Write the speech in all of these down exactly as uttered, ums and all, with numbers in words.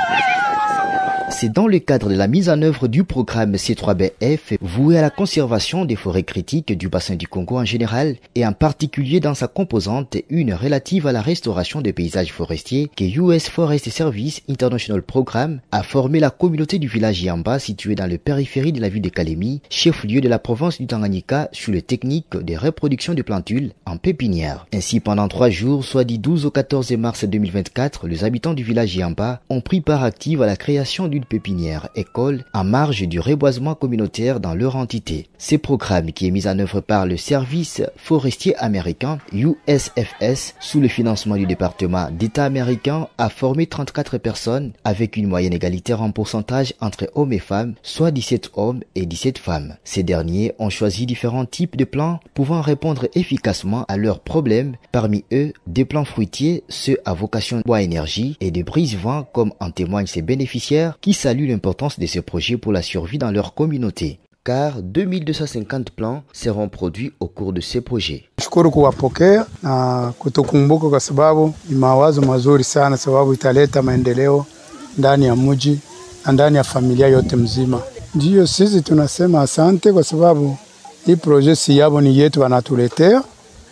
C'est dans le cadre de la mise en œuvre du programme C trois B F voué à la conservation des forêts critiques du bassin du Congo en général et en particulier dans sa composante une relative à la restauration des paysages forestiers que U S Forest Service International Programme a formé la communauté du village Yamba situé dans le périphérie de la ville de Kalemi, chef-lieu de la province du Tanganyika sur les techniques de reproduction de plantules en pépinière. Ainsi, pendant trois jours, soit du douze au quatorze mars deux mille vingt-quatre, les habitants du village Yamba ont pris part active à la création d'une pépinière école en marge du reboisement communautaire dans leur entité. Ce programme, qui est mis en œuvre par le service forestier américain U S F S sous le financement du département d'État américain, a formé trente-quatre personnes avec une moyenne égalitaire en pourcentage entre hommes et femmes, soit dix-sept hommes et dix-sept femmes. Ces derniers ont choisi différents types de plants pouvant répondre efficacement à leurs problèmes, parmi eux des plants fruitiers, ceux à vocation bois énergie et des brise-vents comme en témoignent ces bénéficiaires qui saluent l'importance de ce projet pour la survie dans leur communauté. Car deux mille deux cent cinquante plants seront produits au cours de ces projets. Nashukuru kuwapokea na kutukumbuka kwa sababu ni mawazo mazuri sana, sababu italeta maendeleo ndani ya mji na ndani ya familia yote mzima. Ndio sisi tunasema asante kwa sababu hii project si yabo, ni yetu wanatuletea,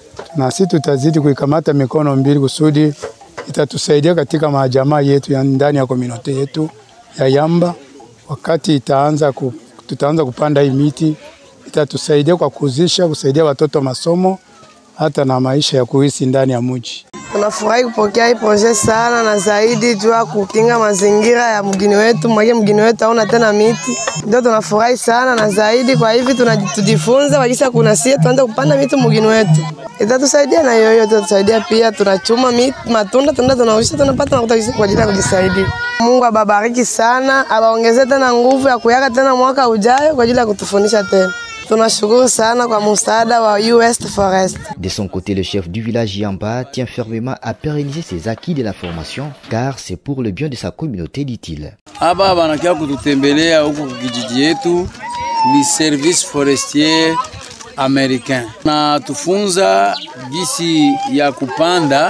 na sisi tutazidi kuikamata mikono mbili kusudi itatusaidia katika majamaa yetu ya ndani ya community yetu ya Yamba. Wakati itaanza ku, tutaanza kupanda hii miti, itatusaidia kwa kuzisha, kusaidia watoto masomo hata na maisha ya kuishi ndani ya mji. Tunafurahi kupokea hii project sana, na zaidi jua kukinga mazingira ya mgini wetu, mwage mgini wetu hauna tena miti. Ndio tunafurahi sana, na zaidi kwa hivi tunajifunza wakisha kuna sie tuanze kupanda miti mgini wetu. Itatusaidia na yoyo, itatusaidia pia tunachuma miti, matunda tunda tunausha, tunapata na kutakisi kwa ajili ya kujisaidia. Mungu ababariki sana, abaongezee tena nguvu ya kuyaka tena mwaka ujayo kwa ajili ya kutufundisha tena. Tunashukuru sana kwa msaada wa U S Forest. De son côté, le chef du village Yamba tient fermement à pérenniser ses acquis de la formation car c'est pour le bien de sa communauté, dit-il. Hapa wanakia kututembelea huku kijiji yetu ni service forestier américain. Na tufunza gisi ya kupanda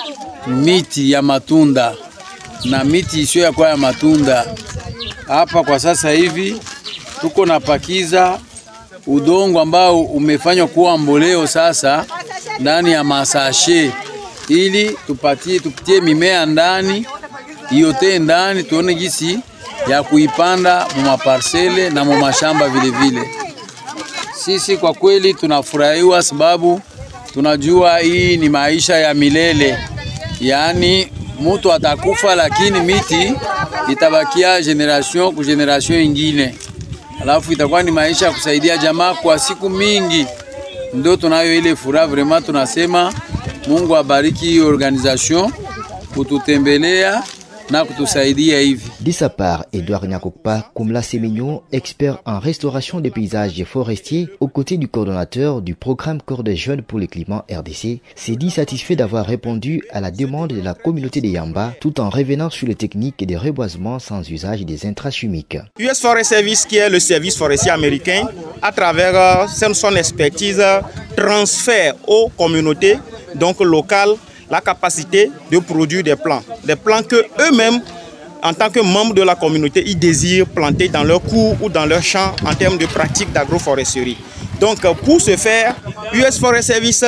miti ya matunda na miti isiyo ya kwa ya matunda. Hapa kwa sasa hivi tuko napakiza udongo ambao umefanywa kuwa mboleo sasa ndani ya masashe ili tupatie tupitie mimea ndani yote ndani, tuone gisi ya kuipanda mu maparsele na mu mashamba vile vile. Sisi kwa kweli tunafurahiwa sababu tunajua hii ni maisha ya milele, yaani mtu atakufa lakini miti itabakia generation ku generation ingine. Alafu itakuwa ni maisha ya kusaidia jamaa kwa siku mingi. Ndio tunayo ile furaha, vraiment tunasema Mungu abariki hii organisation kututembelea na kutusaidia hivi. De sa part, Edouard Nyakokpa Kumla Semenyo, expert en restauration des paysages forestiers, aux côtés du coordonnateur du programme Corps des jeunes pour le climat R D C, s'est dit satisfait d'avoir répondu à la demande de la communauté de Yamba, tout en revenant sur les techniques de reboisement sans usage des intrants chimiques. U S Forest Service, qui est le service forestier américain, à travers son expertise, transfère aux communautés donc locales la capacité de produire des plants, des plants que eux-mêmes, en tant que membres de la communauté, ils désirent planter dans leur cours ou dans leur champ en termes de pratiques d'agroforesterie. Donc, pour ce faire, U S Forest Service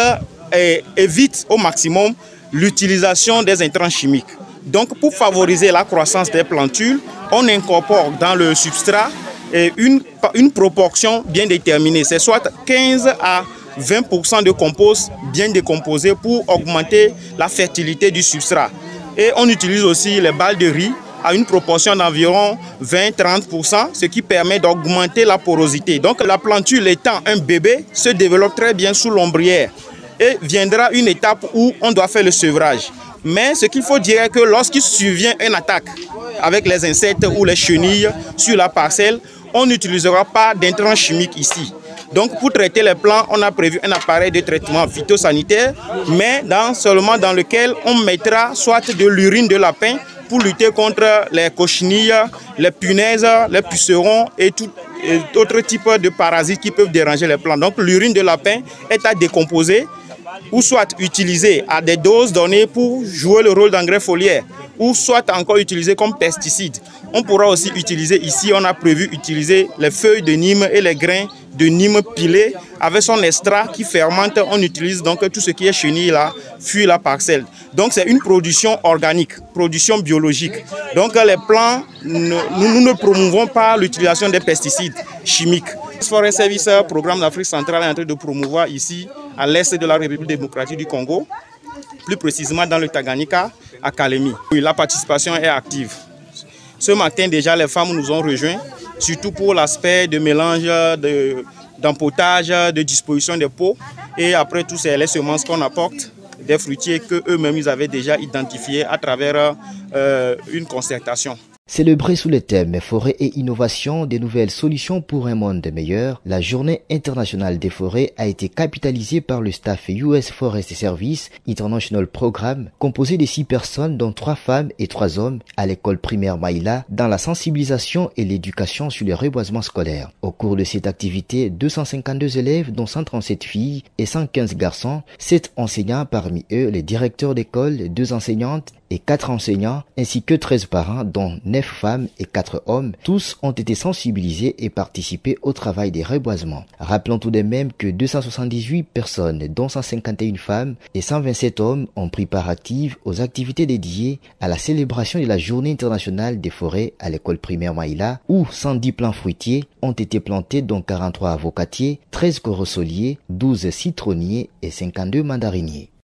évite au maximum l'utilisation des intrants chimiques. Donc, pour favoriser la croissance des plantules, on incorpore dans le substrat une, une proportion bien déterminée, c'est soit quinze à vingt pour cent de compost bien décomposé pour augmenter la fertilité du substrat. Et on utilise aussi les balles de riz à une proportion d'environ vingt à trente pour cent, ce qui permet d'augmenter la porosité. Donc la plantule étant un bébé, se développe très bien sous l'ombrière. Et viendra une étape où on doit faire le sevrage. Mais ce qu'il faut dire est que lorsqu'il survient une attaque avec les insectes ou les chenilles sur la parcelle, on n'utilisera pas d'intrants chimiques ici. Donc pour traiter les plants, on a prévu un appareil de traitement phytosanitaire, mais dans, seulement dans lequel on mettra soit de l'urine de lapin pour lutter contre les cochenilles, les punaises, les pucerons et tout autre type de parasites qui peuvent déranger les plants. Donc l'urine de lapin est à décomposer ou soit utilisés à des doses données pour jouer le rôle d'engrais foliaire, ou soit encore utilisés comme pesticides. On pourra aussi utiliser ici, on a prévu utiliser les feuilles de Nîmes et les grains de Nîmes pilés avec son extrait qui fermente. On utilise donc tout ce qui est chenille là, fuit la parcelle. Donc c'est une production organique, production biologique. Donc les plants, nous, nous ne promouvons pas l'utilisation des pesticides chimiques. Forest Service, programme d'Afrique centrale, est en train de promouvoir ici à l'est de la République démocratique du Congo, plus précisément dans le Tanganyika, à Kalemi. La participation est active. Ce matin déjà, les femmes nous ont rejoints, surtout pour l'aspect de mélange, d'empotage, de, de disposition des pots. Et après tout, c'est les semences qu'on apporte, des fruitiers qu'eux-mêmes ils avaient déjà identifiés à travers euh, une concertation. Célébrée sous le thème Forêt et innovation, des nouvelles solutions pour un monde meilleur, la Journée internationale des forêts a été capitalisée par le staff U S Forest Service International Programme, composé de six personnes dont trois femmes et trois hommes à l'école primaire Maïla dans la sensibilisation et l'éducation sur le reboisement scolaire. Au cours de cette activité, deux cent cinquante-deux élèves dont cent trente-sept filles et cent quinze garçons, sept enseignants parmi eux les directeurs d'école, deux enseignantes et quatre enseignants, ainsi que treize parents, dont neuf femmes et quatre hommes, tous ont été sensibilisés et participé au travail des reboisements. Rappelons tout de même que deux cent soixante-dix-huit personnes, dont cent cinquante et une femmes et cent vingt-sept hommes, ont pris part active aux activités dédiées à la célébration de la Journée internationale des forêts à l'école primaire Maïla, où cent dix plants fruitiers ont été plantés, dont quarante-trois avocatiers, treize corosoliers, douze citronniers et cinquante-deux mandariniers.